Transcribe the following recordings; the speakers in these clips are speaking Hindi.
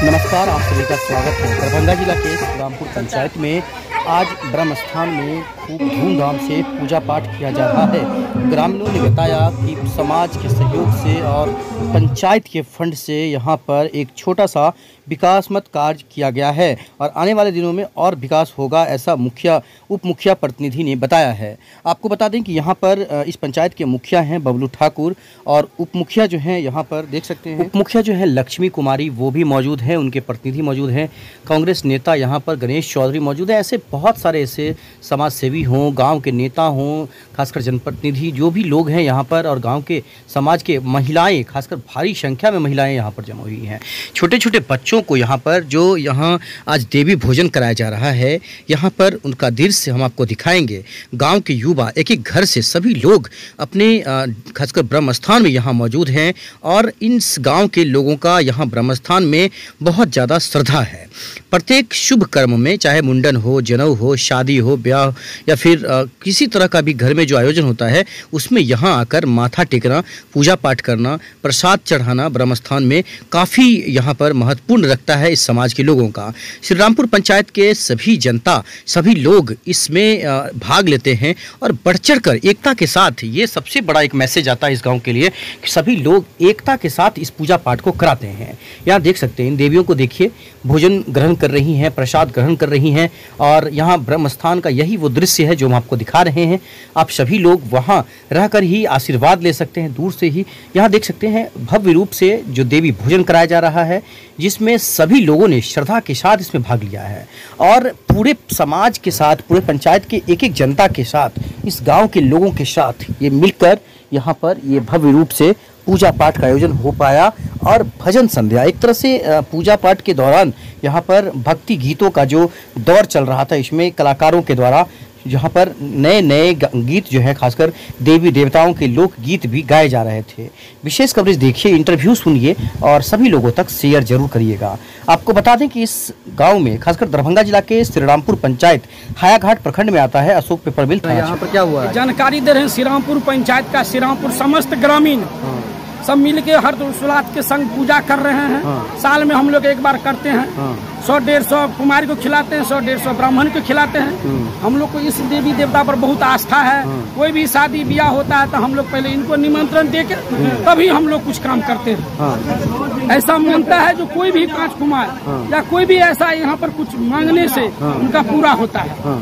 नमस्कार, आप सभी का स्वागत है। दरभंगा जिला के श्रीरामपुर पंचायत में आज ब्रह्म स्थान में खूब धूमधाम से पूजा पाठ किया जा रहा है। ग्रामीणों ने बताया कि समाज के सहयोग से और पंचायत के फंड से यहाँ पर एक छोटा सा विकासमत कार्य किया गया है और आने वाले दिनों में और विकास होगा, ऐसा उप मुखिया प्रतिनिधि ने बताया है। आपको बता दें कि यहाँ पर इस पंचायत के मुखिया हैं बबलू ठाकुर और उप मुखिया जो हैं यहाँ पर देख सकते हैं, उप मुखिया जो है लक्ष्मी कुमारी, वो भी मौजूद हैं, उनके प्रतिनिधि मौजूद हैं। कांग्रेस नेता यहाँ पर गणेश चौधरी मौजूद है। ऐसे बहुत सारे ऐसे समाज सेवी हों, गांव के नेता हों, खासकर जनप्रतिनिधि जो भी लोग हैं यहाँ पर, और गांव के समाज के महिलाएं, खासकर भारी संख्या में महिलाएं यहाँ पर जमा हुई हैं। छोटे छोटे बच्चों को यहाँ पर जो यहाँ आज देवी भोजन कराया जा रहा है, यहाँ पर उनका दृश्य हम आपको दिखाएंगे। गांव के युवा एक एक घर से सभी लोग अपने खासकर ब्रह्म स्थान में यहाँ मौजूद हैं और इन गांव के लोगों का यहाँ ब्रह्म स्थान में बहुत ज़्यादा श्रद्धा है। प्रत्येक शुभ कर्म में, चाहे मुंडन हो, जनेऊ हो, शादी हो, ब्याह या फिर किसी तरह का भी घर में जो आयोजन होता है, उसमें यहाँ आकर माथा टेकना, पूजा पाठ करना, प्रसाद चढ़ाना ब्रह्म स्थान में काफ़ी यहाँ पर महत्वपूर्ण रखता है इस समाज के लोगों का। श्रीरामपुर पंचायत के सभी जनता, सभी लोग इसमें भाग लेते हैं और बढ़ चढ़ कर एकता के साथ, ये सबसे बड़ा एक मैसेज आता है इस गांव के लिए कि सभी लोग एकता के साथ इस पूजा पाठ को कराते हैं। यहाँ देख सकते हैं, इन देवियों को देखिए, भोजन ग्रहण कर रही हैं, प्रसाद ग्रहण कर रही हैं और यहाँ ब्रह्म स्थान का यही वो दृश्य है जो हम आपको दिखा रहे हैं। आप सभी लोग वहाँ रहकर ही आशीर्वाद ले सकते हैं, दूर से ही। यहाँ देख सकते हैं भव्य रूप से जो देवी भोजन कराया जा रहा है, जिसमें सभी लोगों ने श्रद्धा के साथ इसमें भाग लिया है और पूरे समाज के साथ, पूरे पंचायत के एक एक जनता के साथ, इस गांव के लोगों के साथ ये मिलकर यहाँ पर ये भव्य रूप से पूजा पाठ का आयोजन हो पाया। और भजन संध्या, एक तरह से पूजा पाठ के दौरान यहाँ पर भक्ति गीतों का जो दौर चल रहा था, इसमें कलाकारों के द्वारा यहाँ पर नए नए गीत जो है, खासकर देवी देवताओं के लोक गीत भी गाए जा रहे थे। विशेष कवरेज देखिए, इंटरव्यू सुनिए और सभी लोगों तक शेयर जरूर करिएगा। आपको बता दें कि इस गांव में, खासकर दरभंगा जिला के श्रीरामपुर पंचायत हायाघाट प्रखंड में आता है, अशोक पेपर मिल था। यहाँ पर क्या हुआ है? जानकारी दे रहे हैं श्रीरामपुर पंचायत का, श्रीरामपुर समस्त ग्रामीण सब मिल के हर्षोल्लास के संग पूजा कर रहे हैं। साल में हम लोग एक बार करते हैं। 100-150 कुमारी को खिलाते हैं, 100-150 ब्राह्मण को खिलाते हैं। हम लोग को इस देवी देवता पर बहुत आस्था है। कोई भी शादी ब्याह होता है तो हम लोग पहले इनको निमंत्रण देके तभी हम लोग कुछ काम करते हैं। ऐसा मानता है जो कोई भी कांच कुमार या कोई भी ऐसा यहाँ पर कुछ मांगने से उनका पूरा होता है।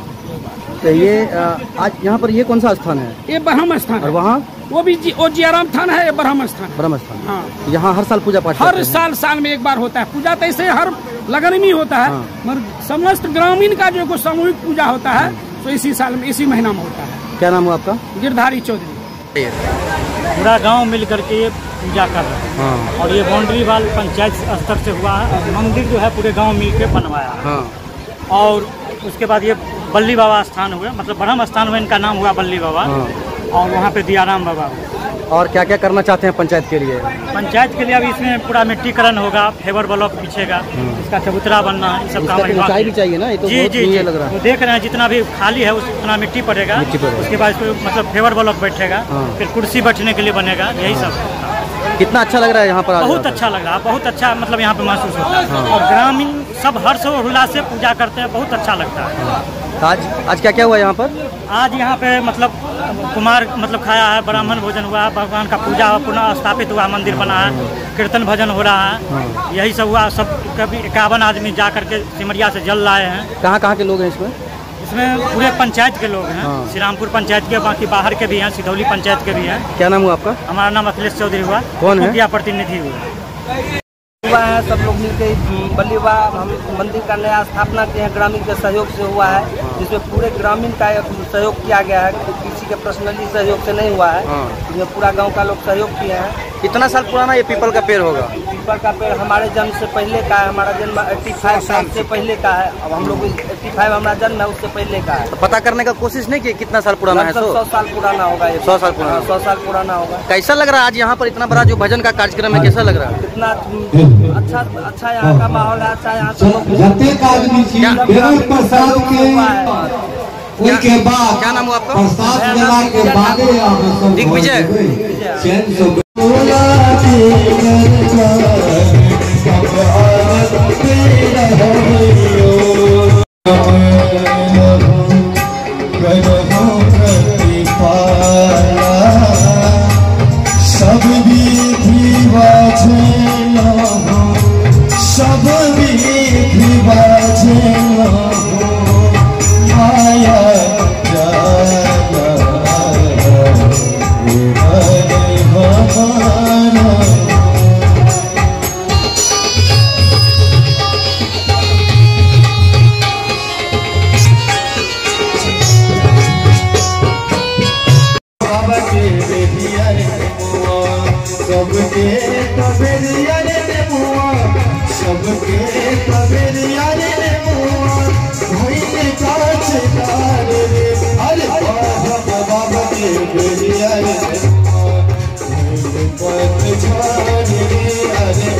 तो ये आज यहाँ पर ये कौन सा स्थान है? ये ब्रह्म स्थान। और वहाँ वो भी जियाराम थान है, ब्रह्म स्थान। ब्रह्म स्थान। हाँ, यहाँ हर साल पूजा पाठ हर साल में एक बार होता है पूजा। तो ऐसे हर लगन में होता है, मगर समस्त ग्रामीण का जो सामूहिक पूजा होता है तो इसी साल में, इसी महीना में होता है। क्या नाम हुआ आपका? गिरधारी चौधरी। पूरा गांव मिल करके ये पूजा कर रहे हैं और ये बाउंड्री वाल पंचायत स्तर से हुआ है। मंदिर जो है पूरे गांव मिल के बनवाया है। और उसके बाद ये बल्ली बाबा स्थान हुआ, मतलब ब्रह्म स्थान हुआ, इनका नाम हुआ बल्ली बाबा। और वहाँ पे दियाराम बाबा हुआ। और क्या क्या करना चाहते हैं पंचायत के लिए? पंचायत के लिए अभी इसमें पूरा मिट्टीकरण होगा, फेवर ब्लॉक बिछेगा, इसका चबूतरा बनना है, इस सब काम ऊंचाई भी चाहिए ना, ये तो बहुत जी लग रहा है। तो देख रहे हैं जितना भी खाली है उतना मिट्टी पड़ेगा। उसके बाद मतलब फेवर ब्लॉक बैठेगा, फिर कुर्सी बैठने के लिए बनेगा, यही सब। कितना अच्छा लग रहा है यहाँ पर? बहुत अच्छा लग रहा है, बहुत अच्छा मतलब यहाँ पे महसूस होता है। और ग्रामीण सब हर्षोल्लास से पूजा करते हैं, बहुत अच्छा लगता है। आज क्या क्या हुआ यहाँ पर? आज यहाँ पे मतलब कुमार मतलब खाया है, ब्राह्मण भोजन हुआ, भगवान का पूजा पुनः स्थापित हुआ, मंदिर बना है, कीर्तन भजन हो रहा है, यही सब हुआ। सब कभी 51 आदमी जा करके सिमरिया से जल लाए हैं। कहाँ के लोग हैं इसमें? इसमें पूरे पंचायत के लोग हैं। श्रीरामपुर पंचायत के, बाकी बाहर के भी हैं, सिधौली पंचायत के भी हैं। क्या नाम हुआ आपका? हमारा नाम अखिलेश चौधरी हुआ। कौन है? प्रतिनिधि हुआ है। सब लोग मिलकर बल्ली बाबा हम मंदिर का नया स्थापना किए हैं, ग्रामीण के सहयोग से हुआ है, जिसमें पूरे ग्रामीण का सहयोग किया गया है, किसी के पर्सनली सहयोग से नहीं हुआ है। इसमें पूरा गांव का लोग सहयोग किए हैं। कितना साल पुराना ये पीपल का पेड़ होगा? पीपल का पेड़ हमारे जन्म से पहले का है। हमारा जन्म 85 साल से पहले का है। अब हम लोग 85 हमारा जन्म है, उससे पहले का है। तो पता करने का कोशिश नहीं की कितना साल पुराना है? 100 साल पुराना होगा ये। 100 साल पुराना? 100 साल पुराना होगा। कैसा लग रहा है आज यहाँ पर इतना बड़ा जो भजन का कार्यक्रम है, कैसा लग रहा है? कितना अच्छा यहाँ का माहौल है, अच्छा यहाँ क्या नाम हुआ आपका? दिग्विजय। बोला सब विधि बाजन हो, सब विधि बाजन हो, माया जाना भगवान। सबके तबेरिया रे मुआ, सबके तबेरिया रे मुआ, भइले काचदार रे। अरे बाबा के बेरिया रे मुआ, भइले पतझड़ रे। अरे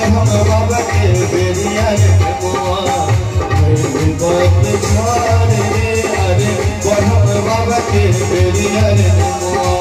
बाबा के बेरिया रे मुआ, भइले पतझड़ रे। अरे बाबा के बेरिया रे मुआ।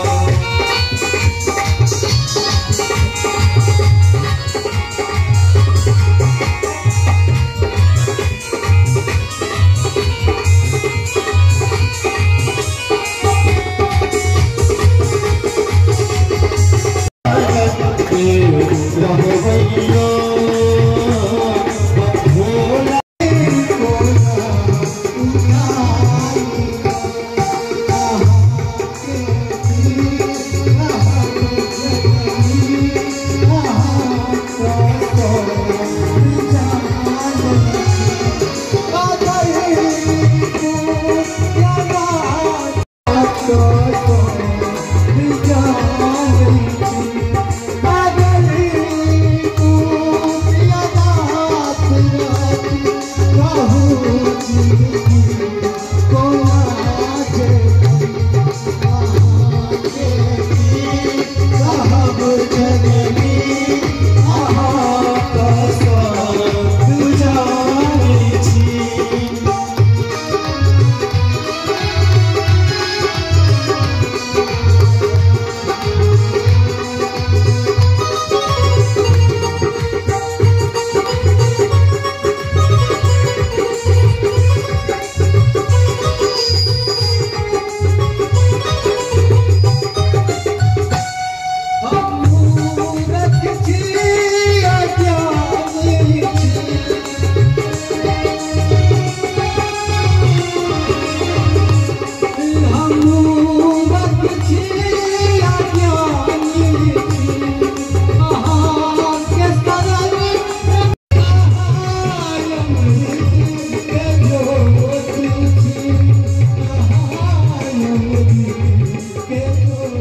के